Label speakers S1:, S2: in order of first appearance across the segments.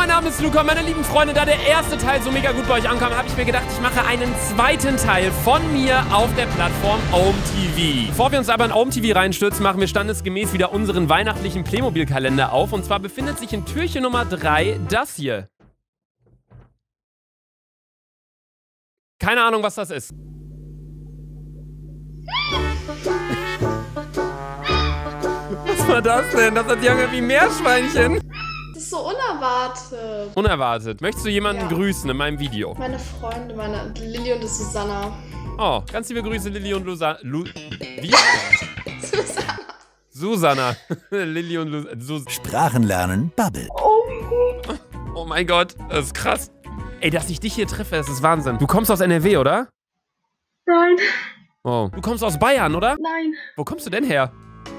S1: mein Name ist Luca. Meine lieben Freunde, da der erste Teil so mega gut bei euch ankam, habe ich mir gedacht, ich mache einen zweiten Teil von mir auf der Plattform OhmTV. Bevor wir uns aber in OhmTV reinstürzen, machen wir standesgemäß wieder unseren weihnachtlichen Playmobil-Kalender auf. Und zwar befindet sich in Türchen Nummer 3 das hier. Keine Ahnung, was das ist. Was war das denn? Das hat sich angehört wie Meerschweinchen.
S2: Das ist so unerwartet.
S1: Unerwartet. Möchtest du jemanden grüßen in meinem Video?
S2: Meine Freunde, meine Lilly und Susanna.
S1: Oh, ganz liebe Grüße, Lilly und Susanna. Wie?
S2: Susanna.
S1: Susanna. Lilly und Susanna.
S3: Sprachenlernen Bubble.
S1: Oh mein Gott, das ist krass. Ey, dass ich dich hier treffe, das ist Wahnsinn. Du kommst aus NRW, oder?
S2: Nein.
S1: Oh. Du kommst aus Bayern, oder?
S2: Nein.
S1: Wo kommst du denn her?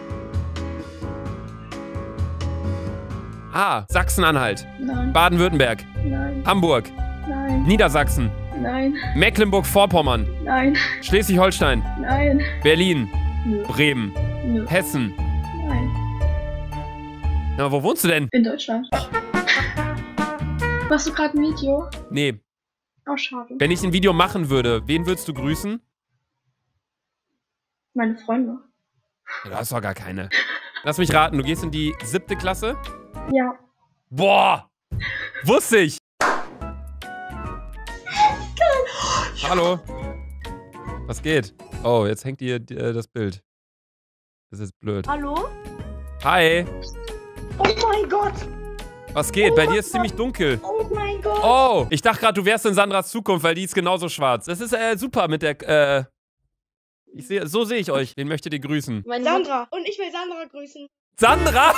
S1: Ah, Sachsen-Anhalt.
S2: Nein.
S1: Baden-Württemberg.
S2: Nein.
S1: Hamburg.
S2: Nein.
S1: Niedersachsen.
S2: Nein.
S1: Mecklenburg-Vorpommern.
S2: Nein.
S1: Schleswig-Holstein.
S2: Nein.
S1: Berlin.
S2: Nö.
S1: Bremen.
S2: Nö.
S1: Hessen.
S2: Nein.
S1: Ja, wo wohnst du denn?
S2: In Deutschland. Machst du gerade ein Video?
S1: Nee.
S2: Oh, schade.
S1: Wenn ich ein Video machen würde, wen würdest du grüßen?
S2: Meine Freunde.
S1: Ja, du hast doch gar keine. Lass mich raten, du gehst in die 7. Klasse?
S2: Ja.
S1: Boah! Wusste ich! Hallo? Was geht? Oh, jetzt hängt hier das Bild. Das ist blöd.
S4: Hallo?
S1: Hi!
S4: Oh mein Gott!
S1: Was geht? Bei dir ist ziemlich dunkel.
S4: Oh mein Gott!
S1: Oh! Ich dachte gerade, du wärst in Sandras Zukunft, weil die ist genauso schwarz. Das ist super mit der, so sehe ich euch. Den möchtet ihr grüßen.
S4: Sandra! Und ich will Sandra grüßen.
S1: Sandra!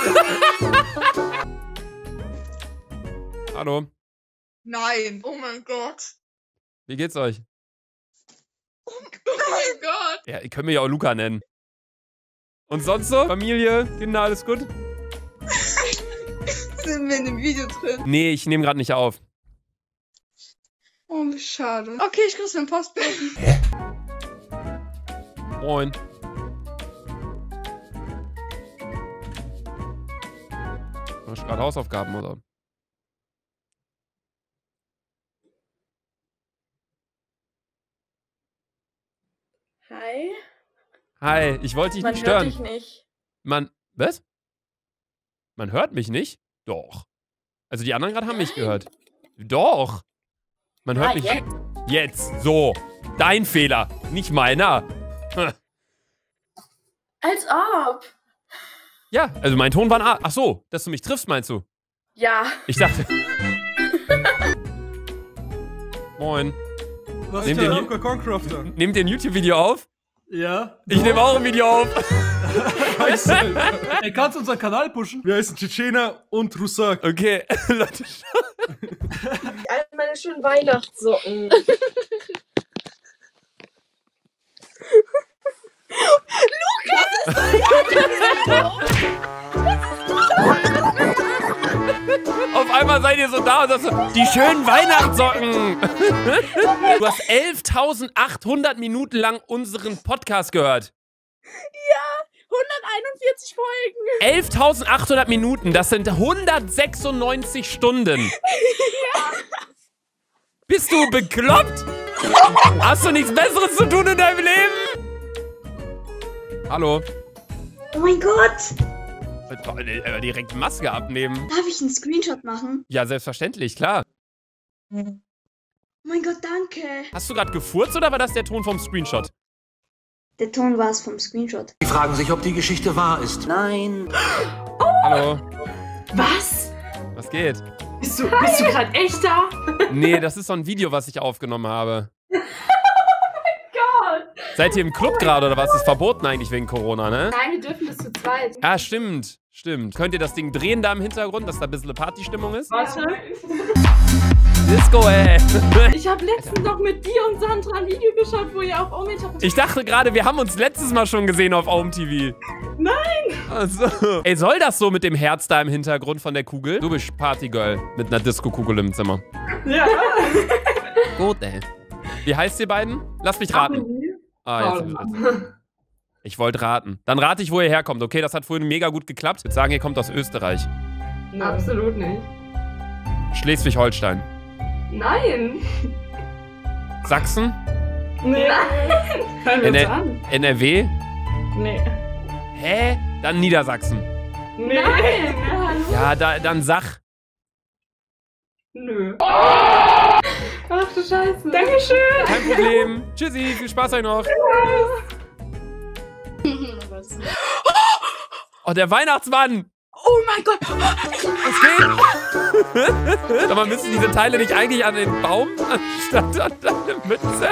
S1: Hallo.
S5: Nein. Oh mein Gott.
S1: Wie geht's euch?
S5: Oh mein Gott.
S1: Ja, ihr könnt mich ja auch Luca nennen. Und sonst so? Familie? Kinder, alles gut?
S5: Sind wir in dem Video drin?
S1: Nee, ich nehme gerade nicht auf.
S5: Oh, wie schade. Okay, ich grüße den Postboten.
S1: Moin. Machst du gerade Hausaufgaben, oder?
S2: Hi.
S1: Hi, ich wollte dich
S2: Man
S1: nicht stören.
S2: hört dich nicht.
S1: Was? Man hört mich nicht? Doch. Also die anderen gerade haben mich gehört. Doch. Man hört mich. Jetzt. So. Dein Fehler, nicht meiner.
S2: Als ob.
S1: Ja, also mein Ton war ein A. Ach so, dass du mich triffst, meinst du?
S2: Ja.
S1: Ich dachte. Moin.
S6: Was
S1: Nehmt
S6: ist der
S1: ihr
S6: Luca Concrafter?
S1: Nehmt ihr ein YouTube-Video auf?
S6: Ja.
S1: Ich nehme auch ein Video auf.
S6: Ey, kannst du unseren Kanal pushen? Wir heißen Tschetschener und Russak.
S1: Okay, Leute.
S4: All meine schönen Weihnachtssocken.
S1: Auf einmal seid ihr so da und sagst so, die schönen Weihnachtssocken. Du hast 11.800 Minuten lang unseren Podcast gehört.
S4: Ja, 141 Folgen.
S1: 11.800 Minuten, das sind 196 Stunden. Ja. Bist du bekloppt? Hast du nichts Besseres zu tun in deinem Leben? Hallo.
S4: Oh mein Gott.
S1: Direkt Maske abnehmen.
S4: Darf ich einen Screenshot machen?
S1: Ja, selbstverständlich, klar.
S4: Oh mein Gott, danke.
S1: Hast du gerade gefurzt oder war das der Ton vom Screenshot?
S4: Der Ton war es vom Screenshot.
S3: Sie fragen sich, ob die Geschichte wahr ist. Nein.
S1: Hallo.
S7: Was?
S1: Was geht?
S7: Bist du gerade echt da?
S1: Nee, das ist so ein Video, was ich aufgenommen habe.
S7: Gott.
S1: Seid ihr im Club gerade oder was? Das ist verboten eigentlich wegen Corona, ne?
S7: Nein, wir dürfen das zu zweit.
S1: Ah, stimmt. Stimmt. Könnt ihr das Ding drehen da im Hintergrund, dass da ein bisschen Partystimmung ist?
S7: Warte.
S1: Disco, ey.
S7: Ich habe letztens noch mit dir und Sandra ein Video geschaut, wo ihr auf Omid habt.
S1: Ich dachte gerade, wir haben uns letztes Mal schon gesehen auf OhmTV.
S7: Nein.
S1: Also. Ey, soll das so mit dem Herz da im Hintergrund von der Kugel? Du bist Partygirl mit einer Disco-Kugel im Zimmer.
S7: Ja.
S1: Gut, ey. Wie heißt ihr beiden? Lass mich raten. Ah, jetzt. Ich wollte raten. Dann rate ich, wo ihr herkommt, okay? Das hat vorhin mega gut geklappt. Ich würde sagen, ihr kommt aus Österreich.
S7: Absolut nicht.
S1: Schleswig-Holstein.
S7: Nein.
S1: Sachsen?
S7: Nee. Nein. Hören wir uns an.
S1: NRW?
S7: Nee.
S1: Hä? Dann Niedersachsen.
S7: Nee. Nein. Ja, hallo.
S1: Ja, dann Sach.
S7: Nö. Ach du Scheiße. Dankeschön.
S1: Kein Problem. Tschüssi, viel Spaß euch noch. Oh, der Weihnachtsmann.
S5: Oh mein Gott.
S1: Was geht? Sag mal, müssen diese Teile nicht eigentlich an den Baum anstatt an deine Mütze?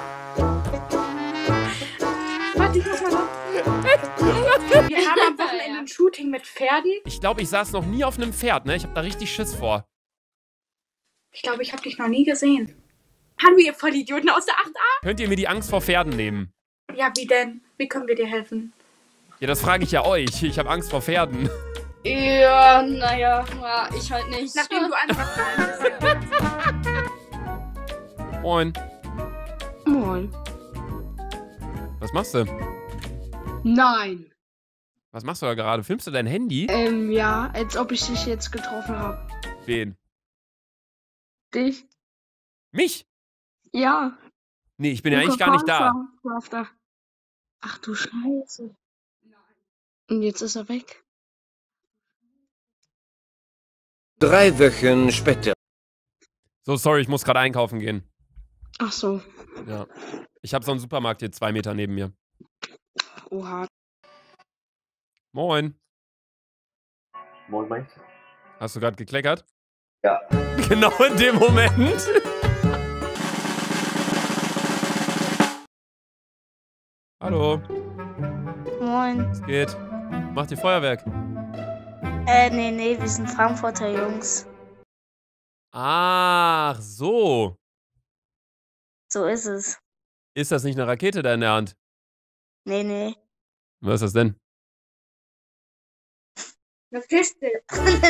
S5: Warte, ich muss mal noch. Wir haben am Wochenende ein Shooting mit Pferden.
S1: Ich glaube, ich saß noch nie auf einem Pferd, ne? Ich habe da richtig Schiss vor.
S5: Ich glaube, ich habe dich noch nie gesehen. Hallo, ihr Vollidioten aus der 8a.
S1: Könnt ihr mir die Angst vor Pferden nehmen?
S5: Ja, wie denn? Wie können wir dir helfen?
S1: Ja, das frage ich ja euch. Ich habe Angst vor Pferden.
S8: Ja, naja, ich halt nicht.
S5: Nachdem du einfach
S1: Moin.
S8: Moin.
S1: Was machst du?
S8: Nein.
S1: Was machst du da gerade? Filmst du dein Handy?
S8: Ja, als ob ich dich jetzt getroffen habe.
S1: Wen?
S8: Dich?
S1: Mich?
S8: Ja.
S1: Nee, ich bin ja eigentlich gar nicht da.
S8: Ach du Scheiße. Und jetzt ist er weg.
S3: 3 Wochen später.
S1: So, sorry, ich muss gerade einkaufen gehen.
S8: Ach so.
S1: Ja. Ich habe so einen Supermarkt hier 2 Meter neben mir.
S8: Oha.
S1: Moin.
S9: Moin, Mike.
S1: Hast du gerade gekleckert?
S9: Ja.
S1: Genau in dem Moment. Hallo.
S10: Moin.
S1: Was geht? Macht ihr Feuerwerk?
S10: Nee, wir sind Frankfurter Jungs.
S1: Ach, so.
S10: So ist es.
S1: Ist das nicht eine Rakete da in der Hand?
S10: Nee.
S1: Was ist das denn?
S5: Eine Kiste.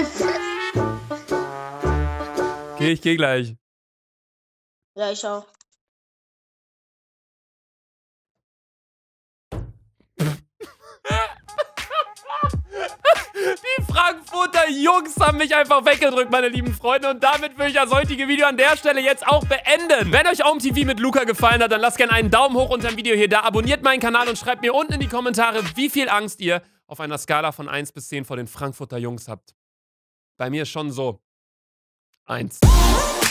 S1: Okay, ich geh gleich.
S10: Ja, ich auch.
S1: Die Frankfurter Jungs haben mich einfach weggedrückt, meine lieben Freunde. Und damit würde ich das heutige Video an der Stelle jetzt auch beenden. Wenn euch OMTV mit Luca gefallen hat, dann lasst gerne einen Daumen hoch unter dem Video hier da. Abonniert meinen Kanal und schreibt mir unten in die Kommentare, wie viel Angst ihr auf einer Skala von 1 bis 10 vor den Frankfurter Jungs habt. Bei mir ist schon so 1.